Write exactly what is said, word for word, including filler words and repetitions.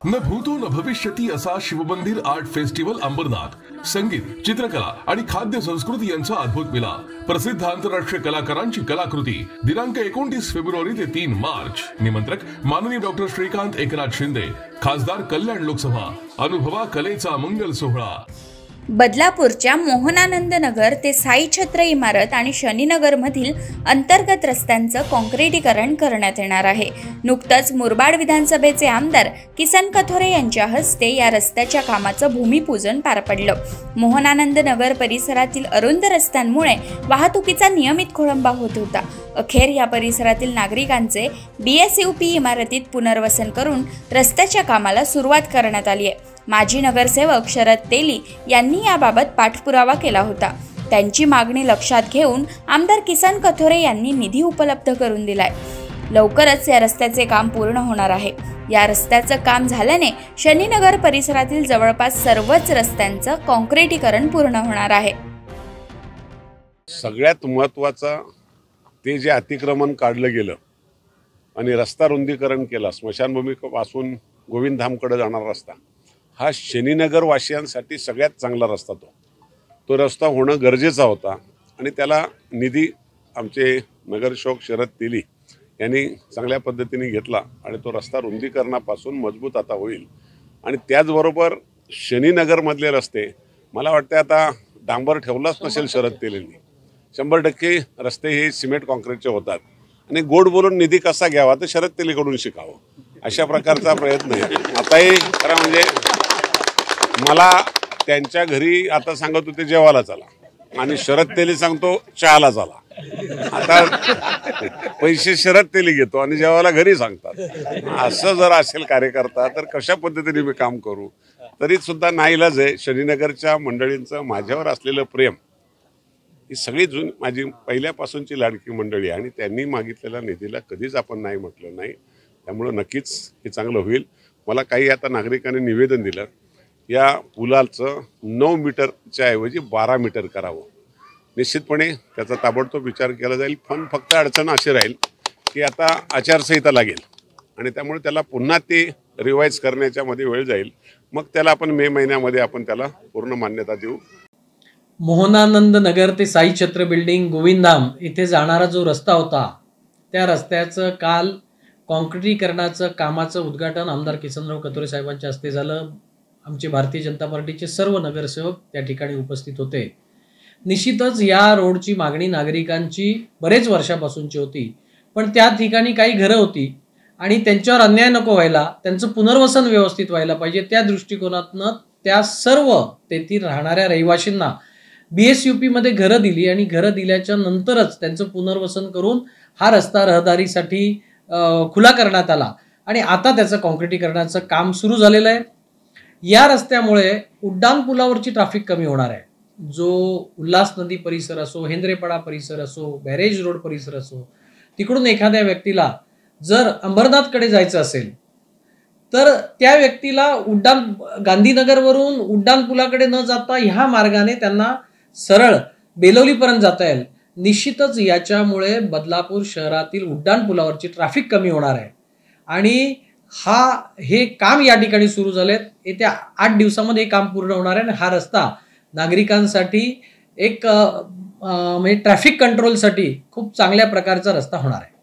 न भूतो न भविष्यती असा शिवमंदिर आर्ट फेस्टिवल अंबरनाथ संगीत, चित्रकला आणि खाद्य संस्कृती यांचा अद्भुत मिलाप. प्रसिद्ध आंतरराष्ट्रीय कलाकारांची कलाकृती. दिनांक एकोणतीस फेब्रुवारी ते तीन मार्च. निमंत्रक माननीय डॉक्टर श्रीकांत एकनाथ शिंदे, खासदार कल्याण लोकसभा. अनुभवा कलेचा मंगल सोहळा. बदलापूरच्या मोहनानंद नगर ते साई छत्र इमारत आणि शनीनगर मधील अंतर्गत रस्त्यांचं काँक्रिटीकरण करण्यात येणार आहे. नुकतंच मुरबाड विधानसभेचे आमदार किसन कथोरे यांच्या हस्ते या रस्त्याच्या कामाचं भूमिपूजन पार पडलं. मोहनानंद नगर परिसरातील अरुंद रस्त्यांमुळे वाहतुकीचा नियमित खोळंबा होत होता. अखेर या परिसरातील नागरिकांचे बीएसयूपी इमारतीत पुनर्वसन करून रस्त्याच्या कामाला सुरुवात करण्यात आली आहे. माजी नगरसेवक शरद तेली यांनी याबाबत पाठपुरावा केला होता. त्यांची मागणी लक्षात घेऊन आमदार किसन कथोरे यांनी निधी उपलब्ध करून दिलाय. लवकरच या रस्त्याचे काम पूर्ण होणार आहे. या रस्त्याचं काम झाल्याने शनीनगर परिसरातील जवळपास सर्वच रस्त्यांचं काँक्रिटीकरण पूर्ण होणार आहे. सगळ्यात महत्त्वाचं ते जे अतिक्रमण काढलं गेलं आणि रस्ता रुंदीकरण केलं, स्मशानभूमीपासून गोविंदधामकडे जाणारा रस्ता, हा शनीनगर वासियांसाठी सगळ्यात चांगला रस्ता तो तो रस्ता होणं गरजेचा होता. आणि त्याला निधी आमचे नगरसेवक शरद तेली यांनी चांगल्या पद्धतीने घेतला आणि तो रस्ता रुंदीकरणापासून मजबूत आता होईल. आणि त्याचबरोबर शनीनगरमधले रस्ते मला वाटते आता डांबर ठेवलाच नसेल शरद तेलींनी. शंभर टक्के रस्ते हे सिमेंट कॉन्क्रीटचे होतात. आणि गोड बोलून निधी कसा घ्यावा तर शरद तेलीकडून शिकावं, अशा प्रकारचा प्रयत्न आहे. आताही खरं म्हणजे मला त्यांच्या घरी आता सांगत होते जेवायला चला आणि शरद तेली सांगतो चहाला चला. आता पैसे शरद तेली घेतो आणि जेवायला घरी सांगतात. असं जर असेल कार्यकर्ता तर कशा पद्धतीने मी काम करू. तरी सुद्धा नाईलाज आहे. शनीनगरच्या मंडळींचं माझ्यावर असलेलं प्रेम, ही सगळी जुन माझी पहिल्यापासूनची लाडकी मंडळी आणि त्यांनी मागितलेल्या निधीला कधीच आपण नाही म्हटलं नाही. त्यामुळं नक्कीच हे चांगलं होईल. मला काही आता नागरिकांनी निवेदन दिलं, या पुलाचं नऊ मीटरच्या ऐवजी बारा मीटर करावं. निश्चितपणे त्याचा ताबडतोब विचार केला जाईल. पण फक्त अडचण अशी राहील की आता आचारसंहिता लागेल आणि त्यामुळे त्याला पुन्हा ते रिवाईज करण्याच्या मध्ये वेळ जाईल. मग त्याला आपण मे महिन्यामध्ये आपण त्याला पूर्ण मान्यता देऊ. मोहनानंद नगर ते साई छत्र बिल्डिंग गोविंदधाम इथे जाणारा जो रस्ता होता, त्या रस्त्याचं काल काँक्रिटीकरणाचं कामाचं उद्घाटन आमदार किसनराव कथोरे साहेबांच्या हस्ते झालं. आमचे भारतीय जनता पार्टीचे सर्व नगरसेवक त्या ठिकाणी उपस्थित होते. निश्चितच या रोडची मागणी नागरिकांची बरेच वर्षापासूनची होती, पण त्या ठिकाणी काही घरं होती आणि त्यांच्यावर अन्याय नको व्हायला, त्यांचं पुनर्वसन व्यवस्थित व्हायला पाहिजे, त्या दृष्टिकोनातनं त्या सर्व तेथील राहणाऱ्या रहिवाशींना बीएसयूपी मध्ये घरं दिली आणि घरं दिल्याच्या नंतरच त्यांचं पुनर्वसन करून हा रस्ता रहदारीसाठी खुला करण्यात आला आणि आता त्याचं काँक्रिटीकरणाचं काम सुरू झालेलं आहे. या रस्त्यामुळे उड्डाण पुलावरची ट्रॅफिक कमी होणार आहे. जो उल्हास नदी परिसर असो, हेंद्रेपडा परिसर असो, बॅरेज रोड परिसर असो, तिकडून एखाद्या व्यक्तीला जर अंबरनाथकडे जायचं असेल तर त्या व्यक्तीला उड्डाण गांधीनगरवरून उड्डाण पुलाकडे न जाता ह्या मार्गाने त्यांना सरळ बेलवलीपर्यंत जाता येईल. निश्चितच याच्यामुळे बदलापूर शहरातील उड्डाण पुलावरची ट्रॅफिक कमी होणार आहे आणि हा हे काम या ठिकाणी सुरू झालेत. येत्या आठ दिवसामध्ये हे काम पूर्ण होणार आहे आणि हा रस्ता नागरिकांसाठी एक म्हणजे ट्रॅफिक कंट्रोलसाठी खूप चांगल्या प्रकारचा रस्ता होणार आहे.